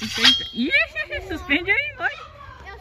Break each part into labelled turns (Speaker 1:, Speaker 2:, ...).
Speaker 1: Ih, suspende aí, vai.
Speaker 2: Eu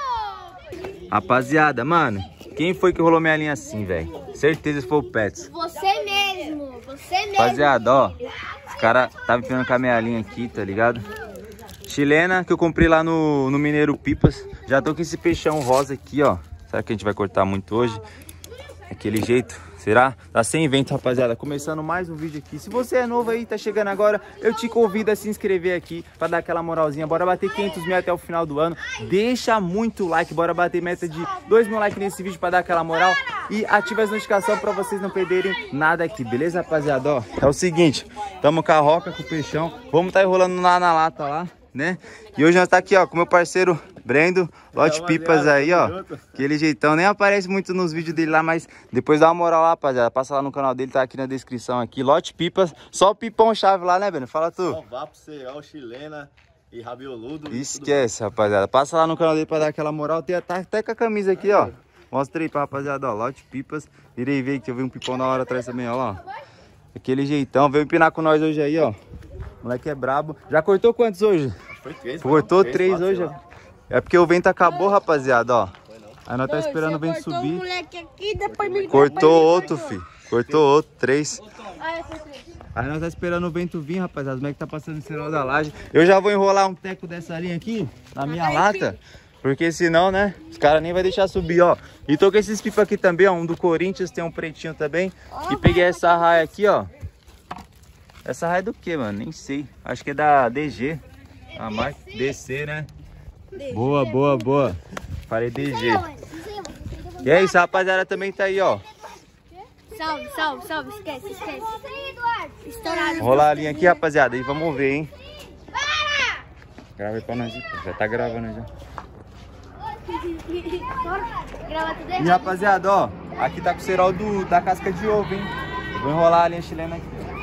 Speaker 2: sou
Speaker 3: Rapaziada, mano, quem foi que rolou minha linha assim, velho? Certeza que foi o Pets.
Speaker 2: Você mesmo, você mesmo.
Speaker 3: Rapaziada, ó, os caras tá empinando com a minha linha aqui, tá ligado? Chilena que eu comprei lá no Mineiro Pipas. Já tô com esse peixão rosa aqui, ó. Será que a gente vai cortar muito hoje? Daquele jeito, será? Tá sem vento, rapaziada. Começando mais um vídeo aqui. Se você é novo aí, tá chegando agora, eu te convido a se inscrever aqui pra dar aquela moralzinha. Bora bater 500 mil até o final do ano. Deixa muito like, bora bater meta de 2 mil likes nesse vídeo pra dar aquela moral. E ativa as notificações pra vocês não perderem nada aqui, beleza, rapaziada? Ó, é o seguinte, tamo com a roca, com o peixão. Vamos tá enrolando lá na lata lá, né? E hoje nós tá aqui, ó, com o meu parceiro Brendo, Lote Pipas aí, ó. Aquele jeitão, nem aparece muito nos vídeos dele lá, mas depois dá uma moral lá, rapaziada. Passa lá no canal dele, tá aqui na descrição aqui. Lote Pipas, só o pipão chave lá, né, Brendo? Fala tu.
Speaker 4: Só vá pro cereal, chilena e rabioludo.
Speaker 3: Esquece, rapaziada. Passa lá no canal dele pra dar aquela moral. Tem até com a camisa aqui, ó. Mostra aí pra rapaziada, ó. Lote Pipas. Virei ver que eu vi um pipão na hora atrás também, ó lá. Aquele jeitão. Veio empinar com nós hoje aí, ó. O moleque é brabo. Já cortou quantos hoje?
Speaker 4: Foi 3.
Speaker 3: Cortou 3 hoje. É porque o vento acabou, rapaziada, ó. Aí nós tá esperando o vento subir.
Speaker 2: Moleque aqui, depois me
Speaker 3: Cortou outro, fi. Cortou outro, 3.
Speaker 2: Ah, foi 3.
Speaker 3: Aí nós tá esperando o vento vir, rapaziada. O moleque tá passando o sinal da laje. Eu já vou enrolar um teco dessa linha aqui, na minha lata. Porque senão, né, os caras nem vai deixar subir, ó. E tô com esses pipas aqui também, ó. Um do Corinthians, tem um pretinho também. E peguei essa raia aqui, ó. Essa raia é do que, mano? Nem sei. Acho que é da DG. A marca DC, né? Boa, boa, boa. Falei DG. E é isso, a rapaziada também tá aí, ó.
Speaker 2: Salve, salve, salve. Esquece. Estourado.
Speaker 3: Vamos rolar a linha aqui, rapaziada. E vamos ver, hein. Grava aí pra nós, hein. Já tá gravando já.
Speaker 2: Grava tudo
Speaker 3: E
Speaker 2: errado.
Speaker 3: rapaziada, ó. Aqui tá com o cerol da casca de ovo, hein. Eu vou enrolar a linha chilena aqui, ó.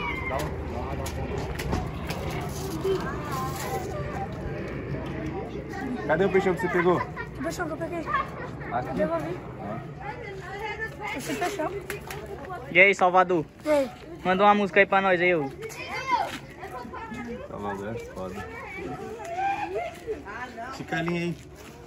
Speaker 3: Cadê o peixão que você pegou?
Speaker 5: O peixão que eu peguei.
Speaker 3: Aqui.
Speaker 5: Devolvi. Esse peixão.
Speaker 1: E aí, Salvador?
Speaker 5: E aí?
Speaker 1: Manda uma música aí pra nós aí, ô.
Speaker 3: Tá valendo, foda. Fica a linha aí.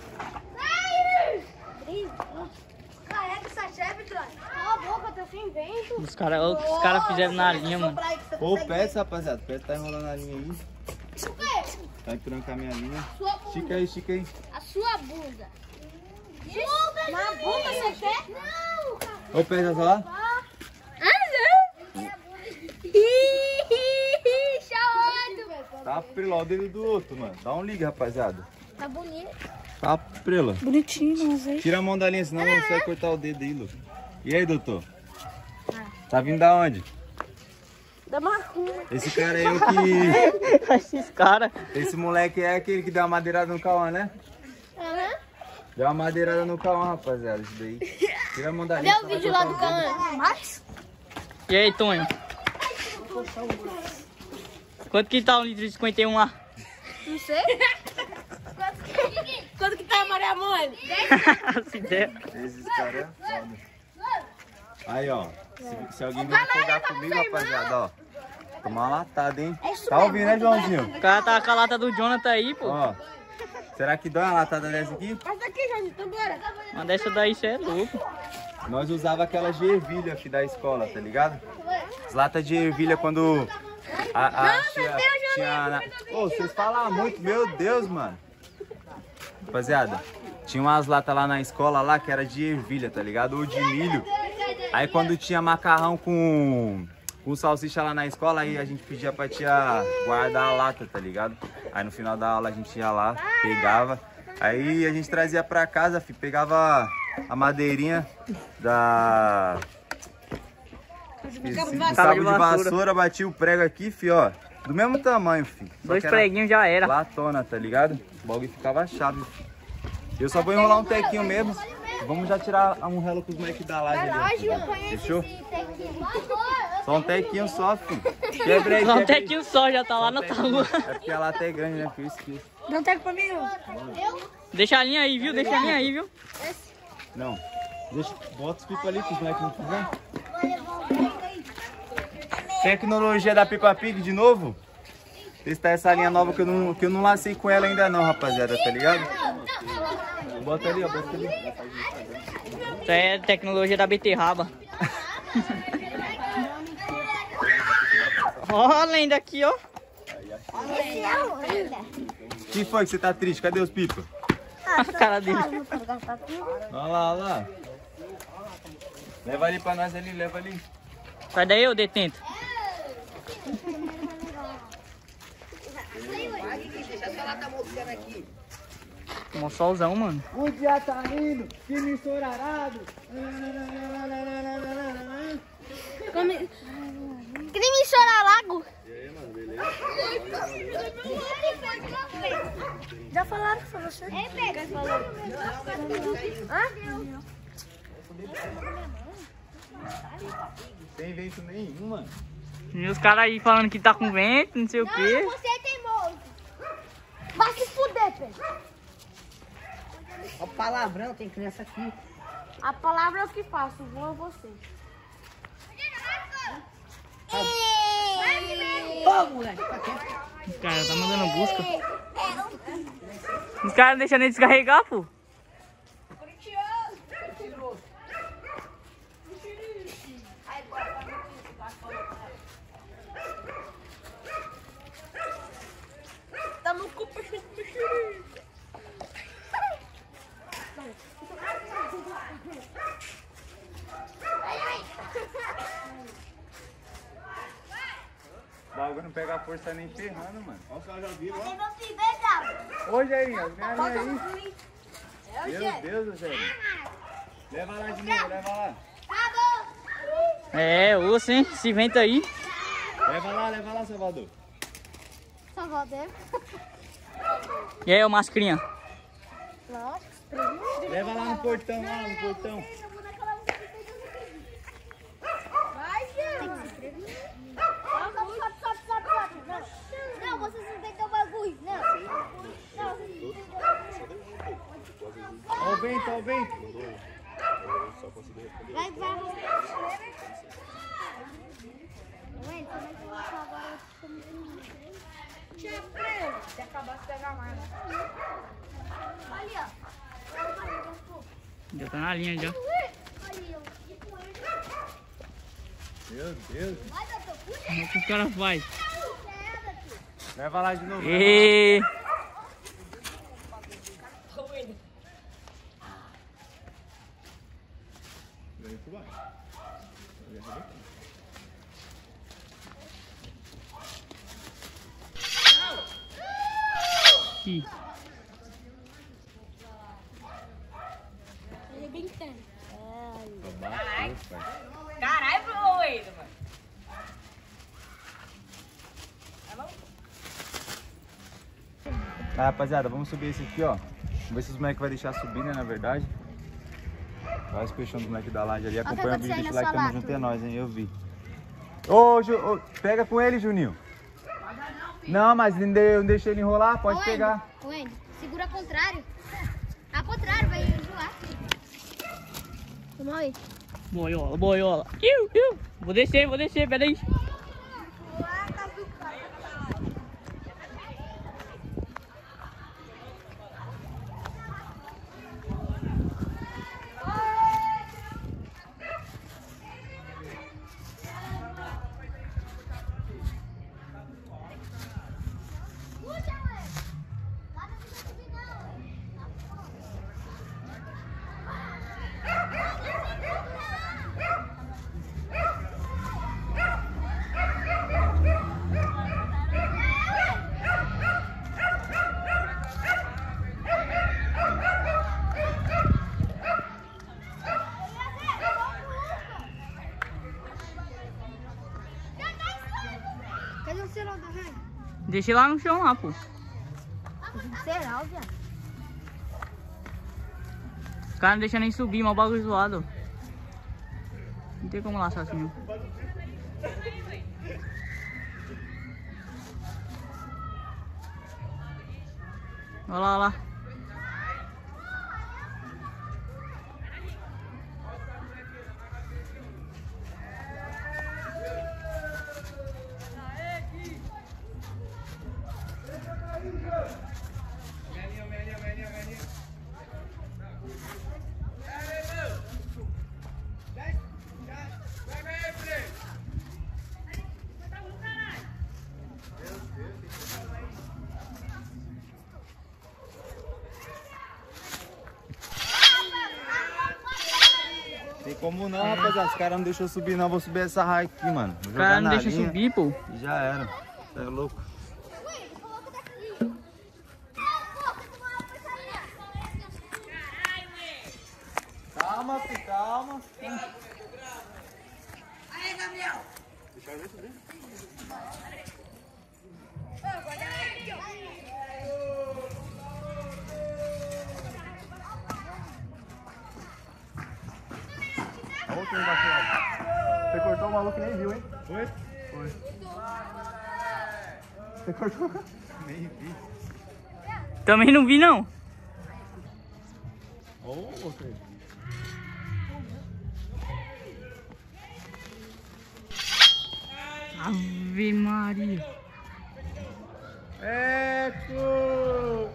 Speaker 2: Carrega essa chefe, cara. Cala a boca, tá sem vento.
Speaker 1: Os caras fizeram na linha, mano.
Speaker 3: Ô, o Pets, rapaziada. O Pets tá enrolando a linha aí. Tá empurrando com a minha linha. Estica aí, estica aí.
Speaker 2: A sua bunda. Uma bunda você quer? Não.
Speaker 3: Ô, Pets, vai falar?
Speaker 2: Chamado.
Speaker 3: Tá prela o dedo do outro, mano. Dá um liga, rapaziada.
Speaker 2: Tá bonito.
Speaker 3: Tá prela.
Speaker 5: Bonitinho, mas aí.
Speaker 3: Tira a mão da linha, senão você vai cortar o dedo aí, Lu. E aí, doutor? Tá vindo da onde?
Speaker 2: Da macumba.
Speaker 3: Esse cara aí é o que...
Speaker 1: Esses caras.
Speaker 3: Esse moleque é aquele que deu uma madeirada no Cauã, né? Deu uma madeirada no Cauã, rapaziada, isso daí. Tira a mão da linha.
Speaker 2: Deu o vídeo lá do canal. Mais?
Speaker 1: E aí, Tonho? Quanto que tá um litro de 51 lá?
Speaker 2: Não sei. Quanto que tá a Maria Mole?
Speaker 1: Se der.
Speaker 3: Esses caras é foda. Aí, ó. Se alguém vir jogar comigo, rapaziada, ó. Tomar uma latada, hein? Tá ouvindo, né, Joãozinho?
Speaker 1: O cara tá com a lata do Jonathan aí, pô.
Speaker 3: Ó. Será que dói uma latada dessa aqui?
Speaker 2: Passa aqui, Jorge, então bora.
Speaker 1: Mas dessa daí você é louco.
Speaker 3: Nós usava aquela de ervilha, filho, da escola, tá ligado? As latas de ervilha quando... tinha... Ô, vocês falam muito, meu Deus, mano. Rapaziada, tinha umas latas lá na escola lá que era de ervilha, tá ligado? Ou de milho. Aí quando tinha macarrão com salsicha lá na escola, aí a gente pedia pra tia guardar a lata, tá ligado? Aí no final da aula a gente ia lá, pegava. Aí a gente trazia pra casa, filho, pegava a madeirinha da... Cabo de vassoura, batia o prego aqui, filho, ó. Do mesmo tamanho, filho. Só
Speaker 1: 2
Speaker 3: que era
Speaker 1: preguinhos já era.
Speaker 3: latona, tá ligado? O bagulho ficava chave, filho. Eu só vou enrolar um tequinho mesmo. Vamos já tirar um relo com os moleques da laje ali. Fechou? Só um tequinho só, filho. Quebra aí,
Speaker 1: Só um
Speaker 3: quebra aí.
Speaker 1: tequinho só, já tá lá na tábua.
Speaker 3: É porque a lata é grande, né, filho? Esqueci.
Speaker 5: Dá um teco pra mim, ó.
Speaker 1: Deixa a linha aí, viu? Deixa a linha aí, viu?
Speaker 3: Não. Deixa, bota os pipas ali que os moleques não quiserem. Tecnologia da Peppa Pig de novo? Testar essa linha nova que eu não lacei com ela ainda não, rapaziada, tá ligado? Bota ali, ó, bota ali.
Speaker 1: Isso aí é tecnologia da beterraba. Olha ainda aqui, ó.
Speaker 2: Esse é o ainda.
Speaker 3: Quem foi que você tá triste? Cadê os pipas?
Speaker 1: A cara dele.
Speaker 3: Olha lá, olha lá. Leva ali pra nós ali, leva ali.
Speaker 1: Sai daí, ô detento. Um solzão, mano.
Speaker 4: O dia tá indo, time ensorarado.
Speaker 2: Crime Choralago.
Speaker 5: Já falaram que foi você?
Speaker 2: É, pega.
Speaker 3: Sem vento nenhum, mano.
Speaker 1: E os caras aí falando que tá com vento, não sei o quê.
Speaker 2: Não, você é teimoso. Vai se fuder, Pedro.
Speaker 6: Olha o palavrão, tem criança aqui.
Speaker 2: A palavra é o que faço, vou a você.
Speaker 6: Ô, moleque, tá quieto.
Speaker 1: Os caras tá mandando busca. Os caras não deixam nem descarregar, pô.
Speaker 2: Tamo com o peixe.
Speaker 3: O bagulho não pega força nem ferrando, mano.
Speaker 4: Olha os caras já viram, ó.
Speaker 2: Eu não se beijava.
Speaker 3: Ô, Jairinha, vem ali aí. Meu Deus, Jairinha. Leva lá de novo, leva lá.
Speaker 2: Acabou.
Speaker 1: É, osso, hein? Esse vento aí.
Speaker 3: Leva lá, Salvador.
Speaker 2: Só volta.
Speaker 1: E aí, ô mascrinha?
Speaker 3: Leva lá no portão, lá no portão.
Speaker 2: Vai, gente. Sobe. Não, vocês inventam o bagulho. Não, vocês inventam o bagulho.
Speaker 3: Ó o vento, ó o vento.
Speaker 2: Vai. Ué, como é que eu vou agora? Tinha preso. Se acabar, você pega mais. Ali, ó.
Speaker 1: Já tá na linha, já.
Speaker 3: Meu Deus.
Speaker 1: Como é que os caras fazem?
Speaker 3: Leva lá de novo.
Speaker 1: E... Ih.
Speaker 5: Caralho, ô Eida, mano.
Speaker 3: Tá, rapaziada, vamos subir esse aqui, ó. Vamos ver se os moleques vão deixar subir, né, na verdade. Olha os peixão dos moleques da laje ali. Acompanha o vídeo, deixa o like, tamo junto, é nóis, hein, eu vi. Ô, pega com ele, Juninho. Não, mas não deixei ele enrolar, pode pegar.
Speaker 2: Wendy, segura ao contrário. Ao contrário, vai enjoar. Vamos aí.
Speaker 1: Boiola. Vou descer, peraí.
Speaker 2: Cadê o celular do velho?
Speaker 1: Deixei lá no chão, lá, pô.
Speaker 2: Será, viado?
Speaker 1: Os caras não deixam nem subir, mal bagulho zoado. Não tem como laçar assim, não. Olha lá, olha lá.
Speaker 3: Tem como não, rapaziada. Os caras não deixam eu subir, não. Vou subir essa raia aqui, mano. Vou
Speaker 1: O
Speaker 3: jogar
Speaker 1: cara não
Speaker 3: na
Speaker 1: deixa
Speaker 3: linha
Speaker 1: subir, pô.
Speaker 3: e já era. Você é louco. Calma, filho, calma.
Speaker 6: Aí, Gabriel.
Speaker 4: Olha o que embaixo lá. Você cortou o maluco e nem viu, hein? Foi? Foi. Você cortou? Nem vi.
Speaker 1: Também não vi, não.
Speaker 4: Ô, você.
Speaker 1: Ave Maria.
Speaker 4: Eco!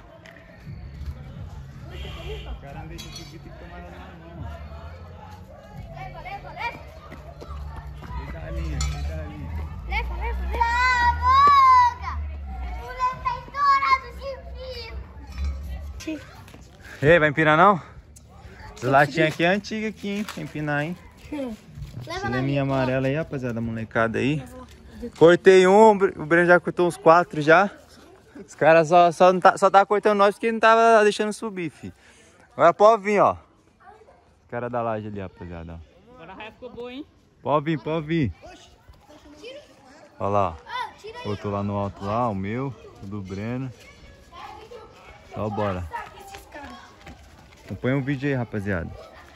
Speaker 4: O cara não deixa subir, tem que tomar na mão.
Speaker 2: Leva, leva, leva.
Speaker 4: Deita a linha, deita a linha.
Speaker 2: Leva, leva, leva. Lavoga! O moleque tá estourado de fio.
Speaker 3: Ei, vai empinar não? Essa latinha aqui é antiga aqui, hein? Pra empinar, hein?
Speaker 2: Leva
Speaker 3: Essa
Speaker 2: na
Speaker 3: leminha amarela aí, rapaziada, molecada aí. Cortei um, o Breno já cortou uns 4 já. Os caras só tá cortando nós porque não tava deixando subir, fi. Agora pode vir, ó. Os caras da laje ali, rapaziada, ó.
Speaker 1: Agora a raia ficou boa, hein?
Speaker 3: Pode vir, pode vir. Olha lá, ó.
Speaker 2: Ah, tira aí.
Speaker 3: Outro lá no alto lá, o meu, o do Breno. Só bora. Acompanha o vídeo aí, rapaziada.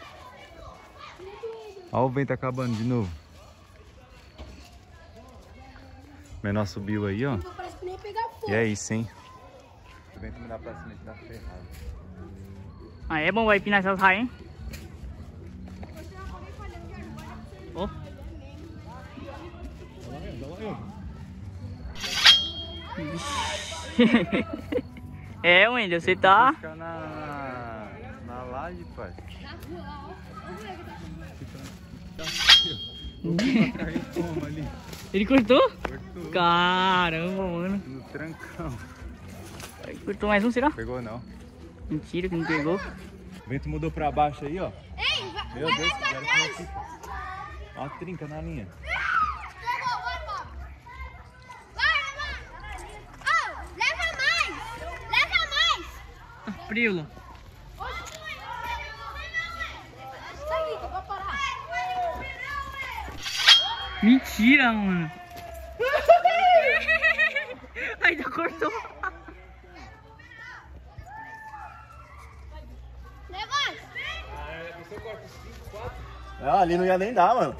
Speaker 3: Olha o vento acabando de novo. O menor subiu aí, ó.
Speaker 2: Parece que nem pegar fogo.
Speaker 3: E é isso, hein? O vento me dá pra cima que tá ferrado.
Speaker 1: Ah, é bom vai empinar essas raias, hein? Ó. É, Wendel, você tá...
Speaker 3: Fica na laje, pai. Ali.
Speaker 1: Ele cortou?
Speaker 3: Cortou
Speaker 1: Caramba, mano.
Speaker 3: no trancão.
Speaker 1: Ele cortou mais um, será?
Speaker 3: Pegou não.
Speaker 1: Mentira que não pegou.
Speaker 3: O vento mudou pra baixo aí, ó.
Speaker 2: Ei, vai,
Speaker 3: Meu
Speaker 2: vai
Speaker 3: Deus,
Speaker 2: mais pra
Speaker 3: cara,
Speaker 2: trás.
Speaker 3: que ó a trinca na linha.
Speaker 2: Leva, vai, Bob. Vai, leva. Oh, leva mais. Leva mais.
Speaker 1: Tá frio, Lô.
Speaker 2: Sai, Vitor, vai parar.
Speaker 1: Mentira, mano. Ainda cortou.
Speaker 2: Leva.
Speaker 4: Ah, ali não ia nem dar, mano.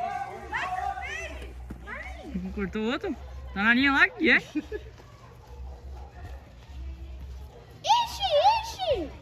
Speaker 1: Cortou outro? Tá na linha lá, que é?
Speaker 2: Ixi, ixi.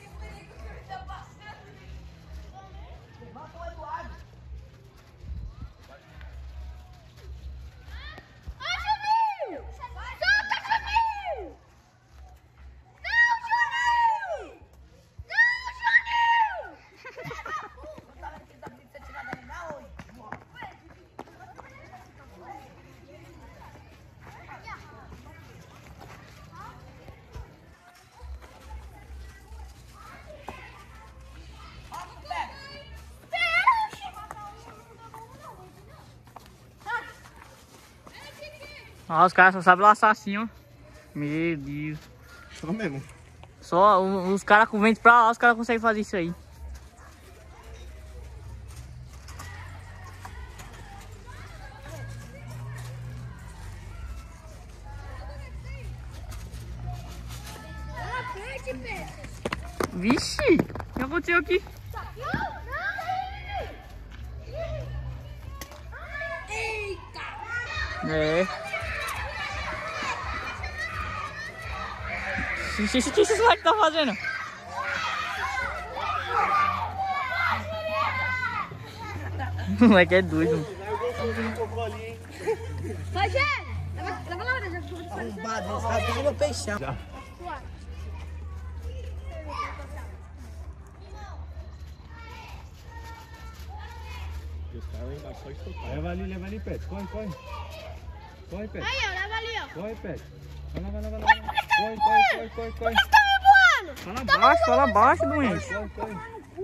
Speaker 1: Ah, os caras só sabem laçar assim, ó. Meu Deus.
Speaker 4: Só mesmo.
Speaker 1: Só os caras com vento pra lá, os caras conseguem fazer isso aí. Vixe, o que aconteceu aqui? É. O que esse moleque tá fazendo? O moleque é doido.
Speaker 2: Rogério, leva lá, já ficou de
Speaker 6: Arrombado, eles sabem meu peixão.
Speaker 4: Os caras lá embaixo só estocar. Leva ali, Pet. Corre, corre. Corre, Pet.
Speaker 2: Aí, ó, leva ali, ó.
Speaker 4: Corre, Pet. Vai lá. Corre.
Speaker 1: Fala baixo, doente.
Speaker 4: Corre.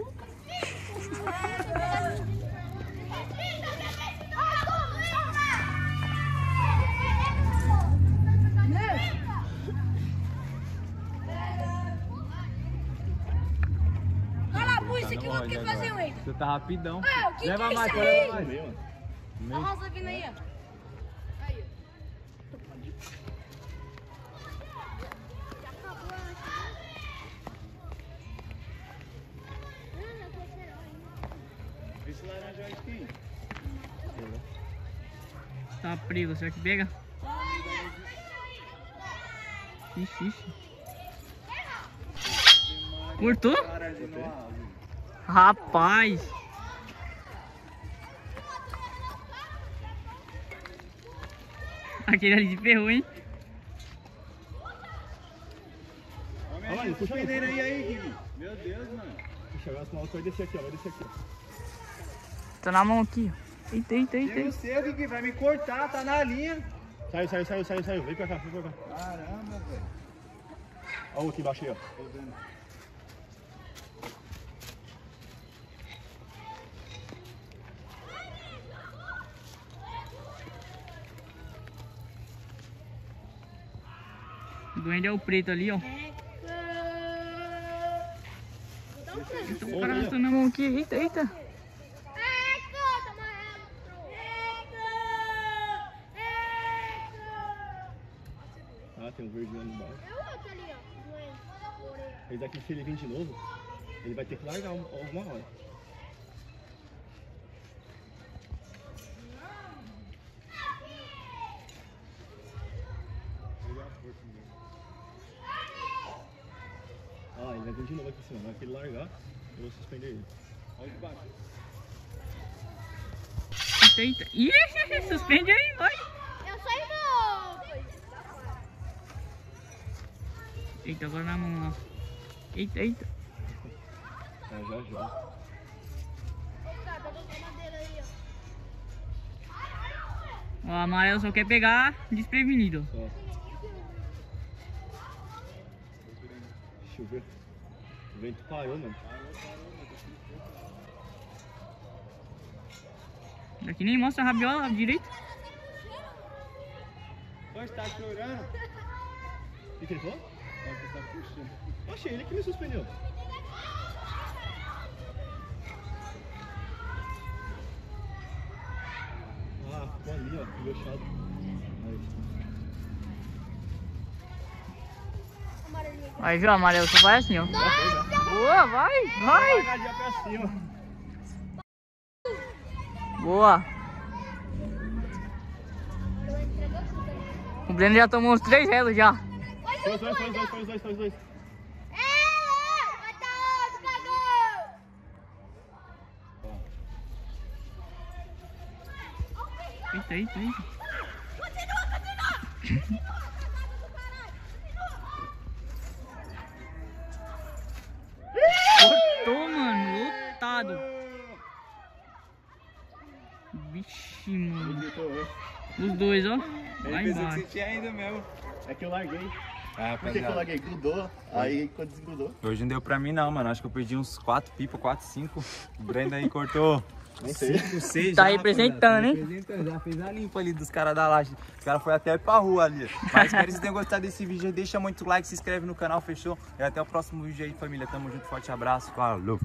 Speaker 2: Isso aqui eu vou ter que fazer, Wade.
Speaker 3: Você tá rapidão.
Speaker 2: O que
Speaker 3: Leva
Speaker 2: que é
Speaker 3: mais,
Speaker 2: isso
Speaker 3: leva
Speaker 2: aí?
Speaker 3: mais.
Speaker 4: Meio, mano.
Speaker 2: Olha a rosa vindo aí, ó. Aí,
Speaker 4: Esse laranja aqui.
Speaker 1: Tá preso, será que pega? Ixi. Cortou? Rapaz! Aquele ali de ferrou, hein?
Speaker 4: Olha lá, puxa aí, Guilherme. Meu Deus, mano. Puxa, agora senão vai descer aqui, ó. Vai descer aqui, ó.
Speaker 1: Tá na mão aqui, ó. Eita.
Speaker 4: Eu sei, Guilherme, vai me cortar, tá na linha. Saiu. Vem pra cá. Caramba, velho. Olha o aqui embaixo aí, ó. Tô vendo.
Speaker 1: O duende é o preto ali, ó. O cara tá na mão aqui. Eita.
Speaker 4: Ah, tem um verde ali embaixo. Esse daqui, se ele vir de novo, ele vai ter que largar alguma hora. Ah, ele vai vir de novo aqui em cima. Na hora que ele largar, eu vou suspender ele. Olha de baixo.
Speaker 1: Eita. Ih, suspende aí, vai.
Speaker 2: eu sou irmão.
Speaker 1: Eita, agora na mão, ó. Eita.
Speaker 4: Ah, já.
Speaker 1: Ó, o amarelo só quer pegar desprevenido.
Speaker 4: Só. Deixa eu ver. O vento parou, mano.
Speaker 1: Daqui nem mostra a rabiola direito.
Speaker 4: Você tá chorando? O que ele falou? Você tá puxando. Achei ele que me suspendeu. Ah, ficou ali, ó, fechado.
Speaker 1: Aí, viu? O amarelo só vai assim, ó. Boa, vai.
Speaker 4: Largadinha pra cima.
Speaker 1: Boa. O Breno já tomou uns 3 relos já.
Speaker 4: Foi os dois.
Speaker 2: Vai dar outro, cagão.
Speaker 1: Eita.
Speaker 2: Continua.
Speaker 1: Cortou, mano. Lotado. Vixe, mano. Os dois, ó. Lá embaixo.
Speaker 4: tinha ainda mesmo. É que eu larguei.
Speaker 3: Ah,
Speaker 4: Por que eu larguei? Grudou. Aí quando desgrudou.
Speaker 3: Hoje não deu pra mim não, mano. Acho que eu perdi uns 4 pipas, 4, 5. O Brenda aí cortou
Speaker 4: Nem sei.
Speaker 3: 5, 6.
Speaker 1: Tá representando, hein?
Speaker 3: Já fez a limpa ali dos caras da laje. Os caras foram até pra rua ali. Mas espero que vocês tenham gostado desse vídeo. Deixa muito like, se inscreve no canal, fechou? E até o próximo vídeo aí, família. Tamo junto, forte abraço. Falou!